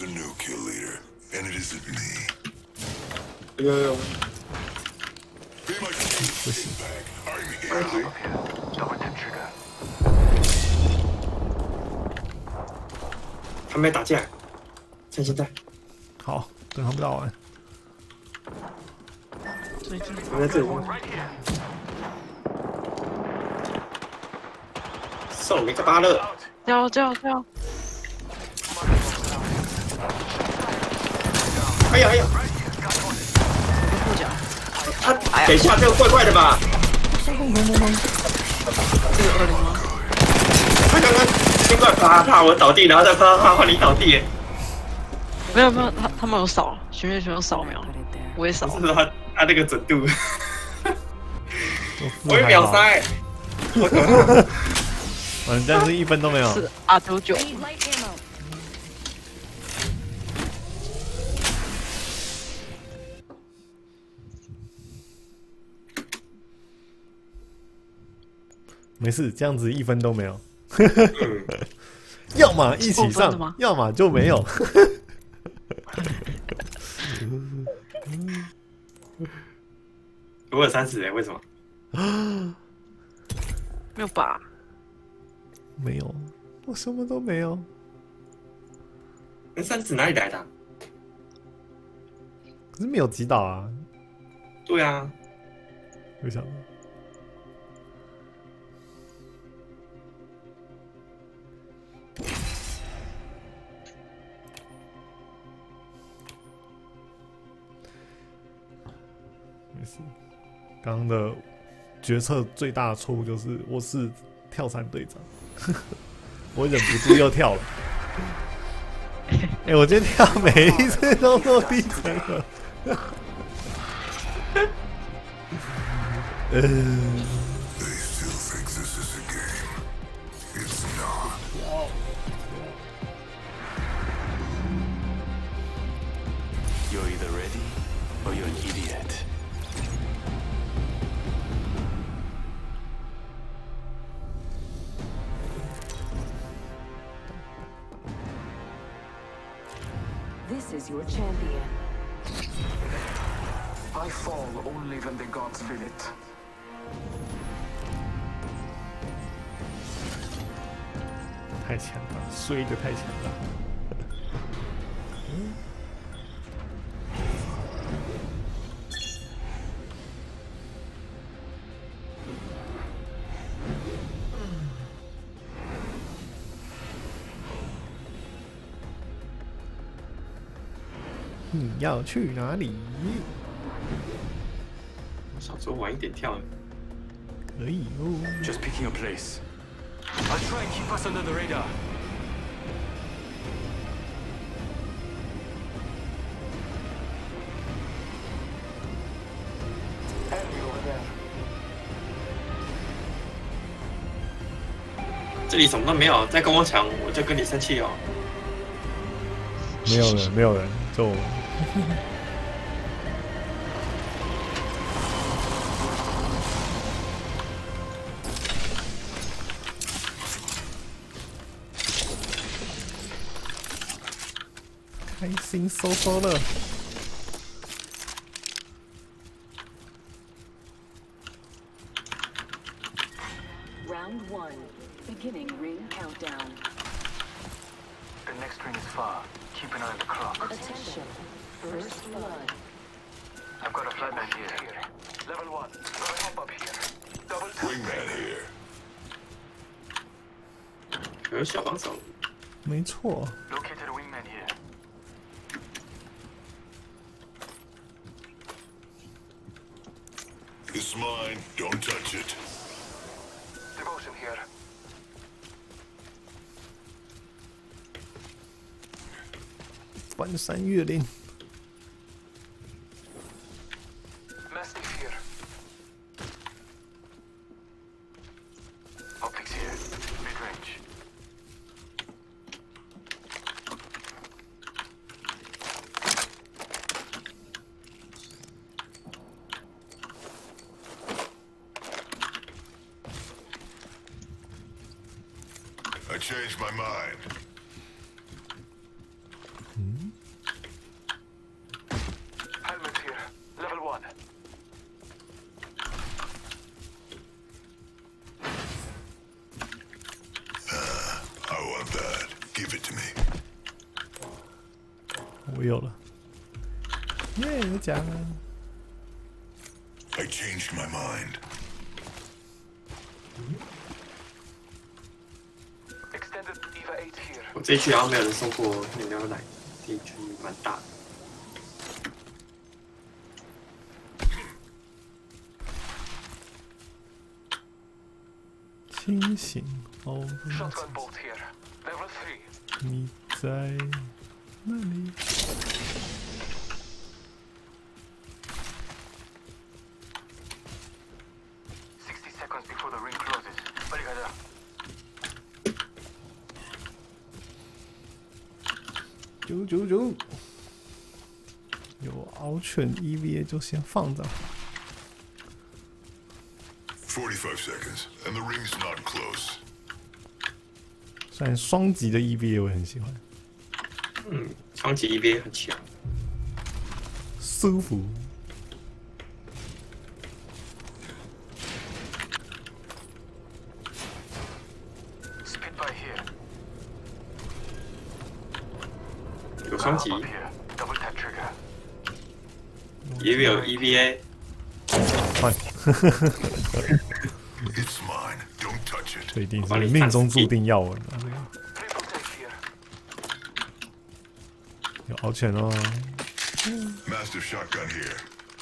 a new kill leader, and it isn't me. 有。 Be my feedback. I'm here. 还没打架，趁现在。 好，等他们打完。 我在这里。送你个芭乐。 叫！ 哎呀！ 不讲。 啊，等一下，这个怪怪的吧？ 这个20吗？ 他刚刚先怪啪我倒地，然后再啪换你倒地。 没有，他们有扫，巡阅群有扫描，我也扫。 是他那个准度，我一秒塞，我可怕。 这样是1分都没有。 是R99。 没事，这样子1分都没有。要么一起上，要么就没有。 我有30人，为什么？ 没有吧？ 没有，我什么都没有。 那30哪里来的啊？ 可是没有击倒啊。 对啊。 我想。没事，刚刚的决策最大的错误就是我是跳伞队长，我忍不住又跳了。我今天跳每一次都落地层了。 They still think this is a game. It's not. You're either ready or you're an idiot. This is your champion. I fall only when the gods will it. 太强了，衰的太强了。你要去哪里？ 想说晚一点跳。 可以哦。 Just picking a place. I'll try and keep us under the radar. Enemy over there. 这里什么都没有，再跟我抢，我就跟你生气哦。 没有人，没有人，就我。开心收收乐。 Round 1, beginning ring countdown. The next ring is far. Keep an eye on the clock. Attention, first blood. I've got a flatman here. Level 1. Got a hop up here. Double tap. Wingman here. 有小帮手。 没错。 Located a wingman here. It's mine. Don't touch it. Devotion here. 翻山越岭。 Mastiff here. Optics here. Mid-range. I changed my mind. 我有了，耶，有奖了。 I changed my mind. Extended EVA 8 here. 我这一区好像没有人送过饮料奶，这一区蛮大的。 清醒哦， Shotgun bolt here. Level 3. 你在哪里？ 60 seconds before the ring closes. 빨리 가자. 999，有獒犬 EVA 就先放着。 45 seconds, and the ring's not close. 虽然双击的 EVA 我也很喜欢， 长期 EVA 很强。 舒服。 Spit by here. 有双击 Up here. Double tap trigger. 也有 EVA， 换， It's mine. Don't touch it. 这一定是命中注定要稳的。 Triple take here. 有獒犬哦， Master shotgun here.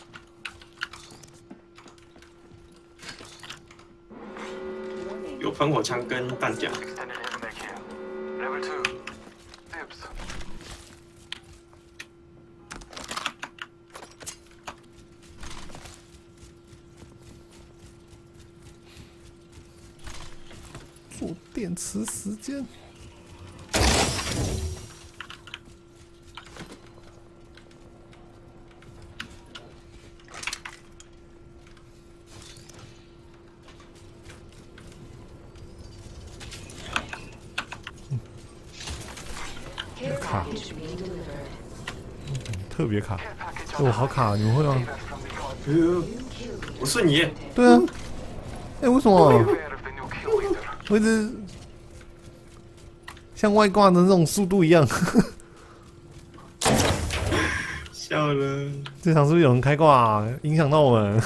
有喷火枪跟弹夹。 Extended heavy mag here. Level 2. Dibs. 做电池时间。卡，特别卡，我好卡，你们会吗？ 我是你耶， 对啊，为什么？ Aware of the new kill leader. 我一直像外挂的那种速度一样， 笑了。 这场是不是有人开挂、影响到我们？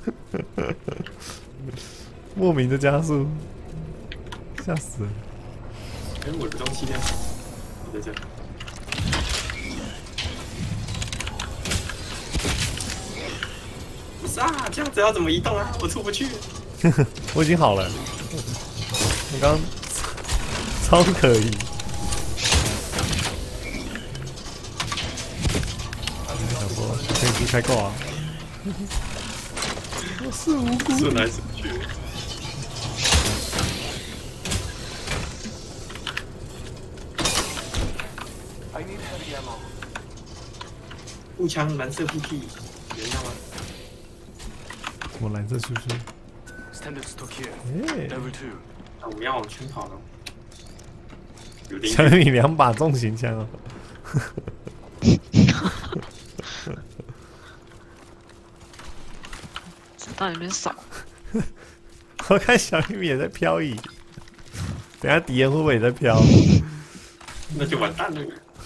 莫名的加速，吓死了！ 哎，我的东西呢？你在这。不是啊，这样子要怎么移动啊？我出不去。 我已经好了，我刚超可以。想说可以去开挂、啊，我是无辜。 顺来顺去。 I need heavy ammo. 步枪蓝色 PP，有人要吗？ 什么蓝色叔叔？ Standard stock here. 耶、 Level 2. 啊，我们要往前跑了。有邻小居， 米2把重型枪哦。 子弹有点少， 我看小米也在漂移，等下敌人会不会也在飘？ 那就完蛋了。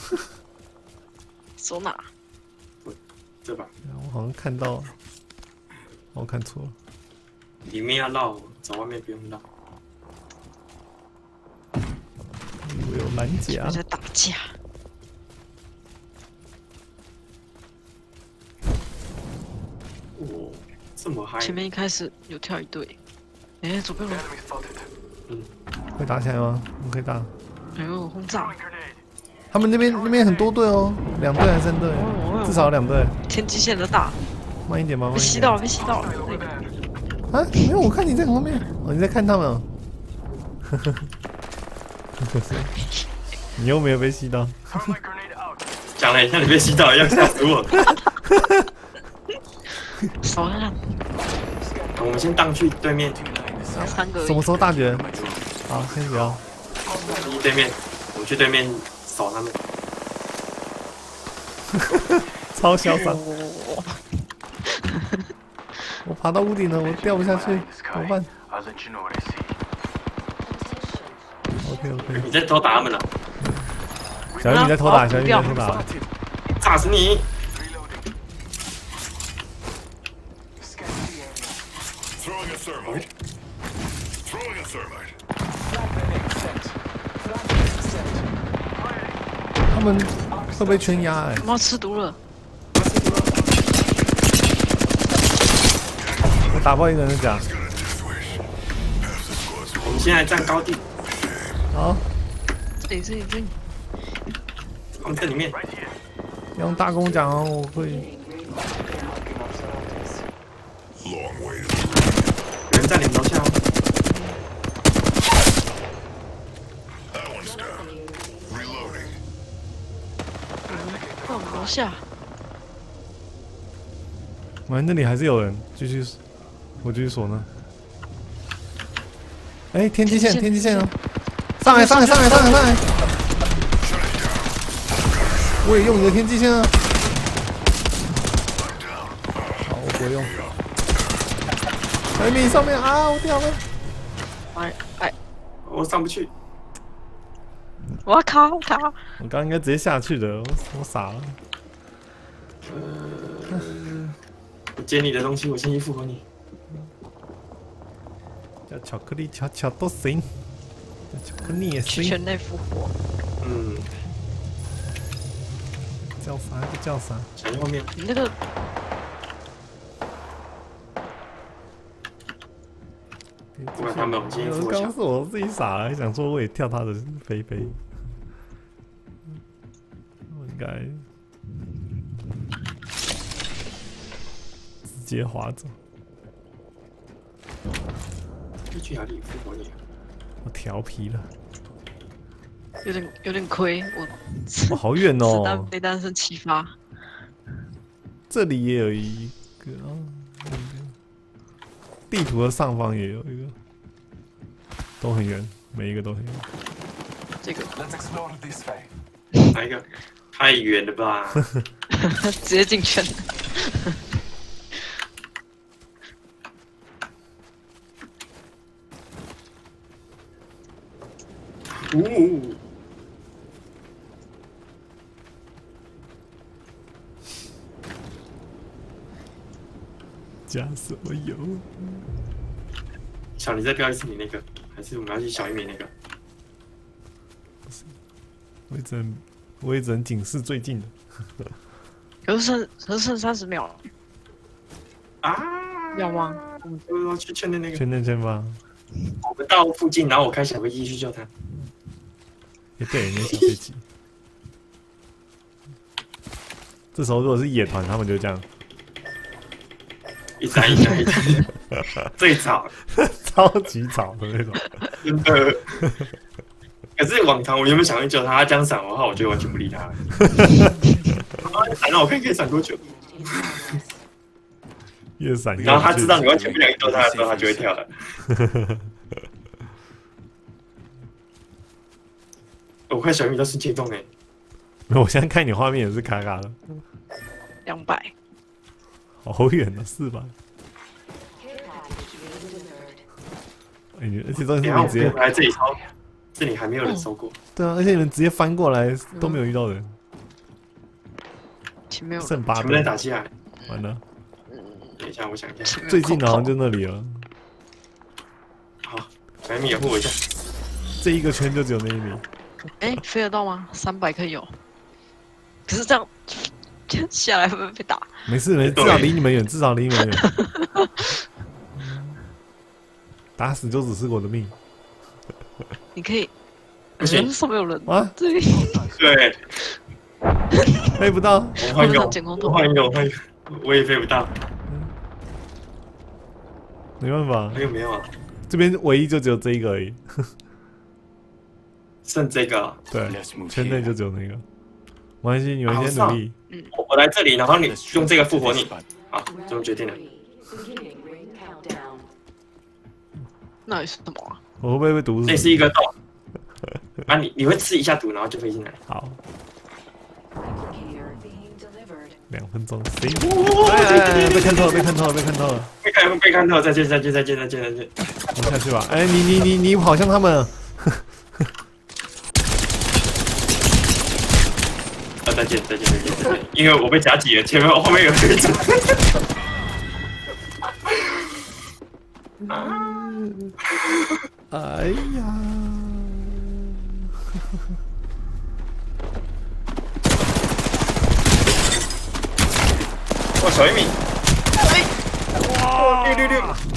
手哪？ 这吧， 我好像看到，我看错了。 里面要绕，走外面不用绕。 我有蓝甲我，在打架。 哦，这么嗨！ 前面一开始有跳一队，哎，左边有， Enemy spotted. 会打起来吗？我们可以打。 哎呦，轰炸！ Grenade. 他们那边很多队哦，2队还是3队？至少有2队。 天际线的大， 慢一点吧，慢一点。 被吸到了，被吸到了。 Over 那个 there. 啊？没有，我看你在后面。哦，你在看他们哦。你又没有被吸到。 Throw my grenade out. 讲了像你被洗澡一样，吓死我！ 少看看， 我们先荡去对面， 3个而已。 什么时候大决？好，先不要。 对面，我去对面扫他们。 超潇洒。我爬到屋顶了，我掉不下去，怎么办 I'll let you know what I see. ？OK OK， 你在偷打他们了？ 小玉你在偷打，小玉你在偷打。 Spotted. 炸死你！ Reloading. Scan the area. Throwing a thermite. Throwing a thermite. Flag grenade set. Flag grenade set. 他们会被圈压哎、 他妈吃毒了， 我打爆一个人讲， Got a death wish. Half the squad's 我们现在站高地， 好， 这里， 我们这里面 Right here. 用大弓讲哦，我会 Marking our surroundings. long way. 有人在你们楼下哦。 That one's down. Reloading. 在我们楼下， 喂，那里还是有人，继续，我继续锁呢。哎，天际线，天际线哦，上来，上来，上来，上来，上来！我也用你的天际线啊。好，我不会用。海米上面啊，我掉了。 哎， 我上不去， 我卡， 我刚刚应该直接下去的，我傻了。 我接你的东西，我先去复活你。 叫巧克力巧巧都行，叫巧克力也行。 圈内复活， 嗯， 叫啥就叫啥。 小心后面。 你那个不管他们，我先复活小刚刚。是我自己傻了，还想说我也跳他的飞飞。我应该直接滑走。 去哪里复活你啊？ 我调皮了， 有点亏， 哇，好远子弹哦！ 飞弹剩7发， 这里也有一个，地图的上方也有一个，都很远，每一个都很远。 这个 Let's explore this way. 哪一个？太远了吧！ 直接进圈。 呜、 加什么油？ 小，你再标一次你那个，还是我们要去小一米那个？ 我也只能警示最近的。 可是剩30秒了， 啊！ 要吗？ 我要去圈的那个。 圈内圈吧。 我们到附近，然后我开小飞机去救他。 也对，没小飞机。这时候如果是野团，他们就这样， 一闪一闪一闪，最早， 超级吵的那种。 真的。可是往常我原本想去救他，他这样闪我的话，我就完全不理他了。闪让我看可以闪多久。 越闪越。 然后他知道你完全不想去救他的时候，他就会跳了。我看小米都是解冻哎。 我现在看你画面也是卡卡的， 200， 好远啊，400。 哎，而且这是你然后们直接我来这里抄，这里还没有人收过。 对啊，而且你们直接翻过来都没有遇到人， 前面有剩8 全部在队， 打起来。 完了， 等一下，我想一下。 前面有最近好像空就那里了， 好，小米掩护我一下。 这一个圈就只有那一米。 哎，飞得到吗？300可以有，可是这样下来会不会被打？ 没事没事，至少离你们远，至少离你们远。打死就只是我的命你可以， 不行上面有人啊！ 这里对， 飞不到， 我换一个，我换一个，我换一个，我也飞不到。 没办法， 还有没有啊？ 这边唯一就只有这一个而已。 剩这个啊。 对， Let's move 圈内 here. 就只有那个。没关系，你们先努力。 我来这里，然后你 Let's 用这个 shoot 复活 this 你。 spot. 好，这么决定了。 Beginning ring countdown. 那里是什么啊？ 我会不会被毒死？ 那是一个洞。啊，你会吃一下毒，然后就飞进来。 好， Replicator being delivered. 2分钟。行。哎，被看透了，被看透了，被看透了。 被看透，再见。 我下去吧。哎，你跑向他们了。 再见，因为我被夹击了，前面后面有一只。 哎呀！ 哇，小一米！哎，哇，666！